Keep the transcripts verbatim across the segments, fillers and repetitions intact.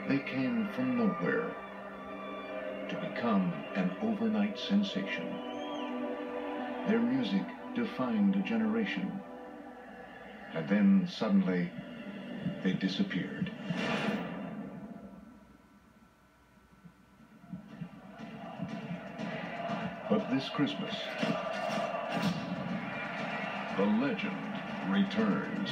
They came from nowhere to become an overnight sensation. Their music defined a generation. And then suddenly, they disappeared. But this Christmas, the legend returns.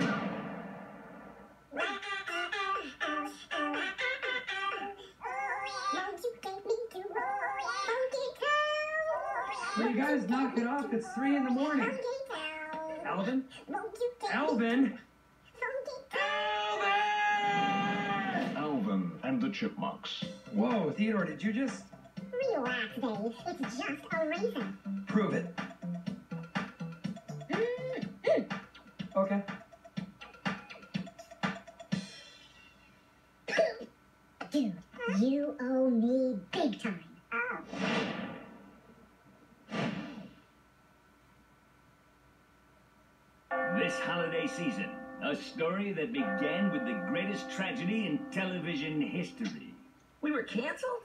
Well, you guys knock it off. It's three in the morning. Alvin? Alvin? Alvin! Alvin and the Chipmunks. Whoa, Theodore, did you just... Relax, Dave. It's just a raisin. Prove it. Okay. Dude, you owe me big time. Oh. This holiday season, a story that began with the greatest tragedy in television history. We were canceled?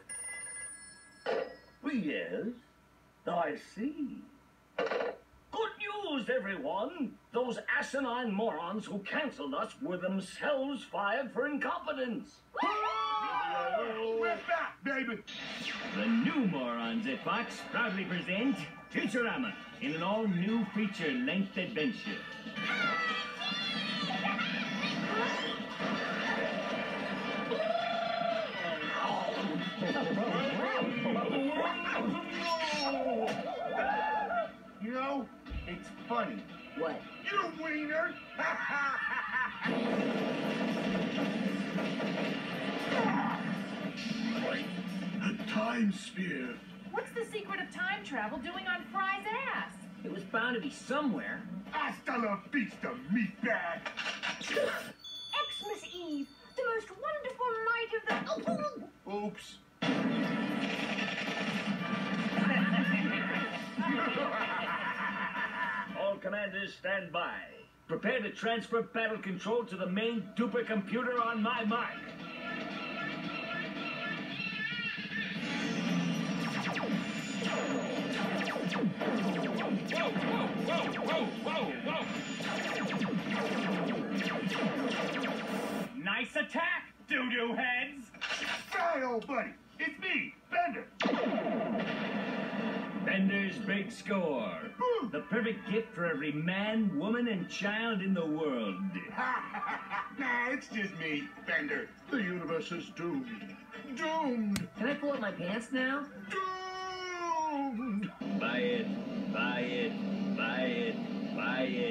Yes, I see. Good news, everyone! Those asinine morons who canceled us were themselves fired for incompetence. We're back, baby! The new morons at Fox proudly present Futurama in an all-new feature-length adventure. You know, it's funny. What? You wiener! A time sphere. What's the secret of time travel doing on Fry's ass? It was bound to be somewhere. Hasta la vista, meatbag! Xmas Eve, the most wonderful night of the... Oops. All commanders stand by. Prepare to transfer battle control to the main duper computer on my mark. Whoa, whoa, whoa, whoa, whoa, whoa! Nice attack, doo-doo heads! Hi, old buddy. It's me, Bender. Bender's Big Score. The perfect gift for every man, woman, and child in the world. Nah, it's just me, Bender. The universe is doomed. Doomed! Can I pull up my pants now? Doomed! Buy it, buy it, buy it, buy it.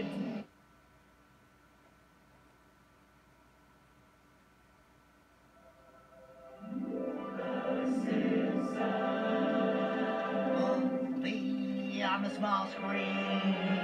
Movie on the small screen.